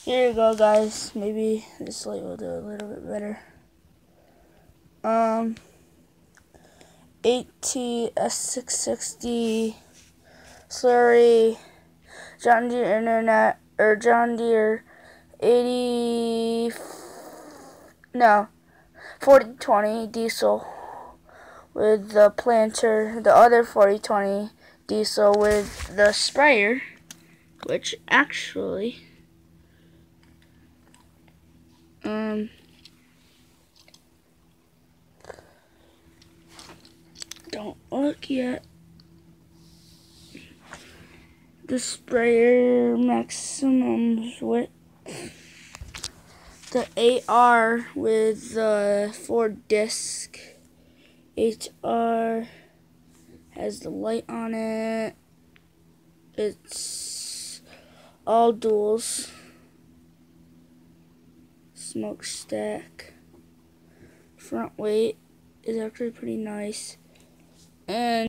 Here you go, guys. Maybe this light will do a little bit better. AT-S660 slurry, John Deere Internet, or John Deere 4020 diesel with the planter, the other 4020 diesel with the sprayer, which actually don't look yet. The sprayer maximum width, the AR with the 4-disc HR has the light on it. It's all duals. Smokestack. Front weight is actually pretty nice. And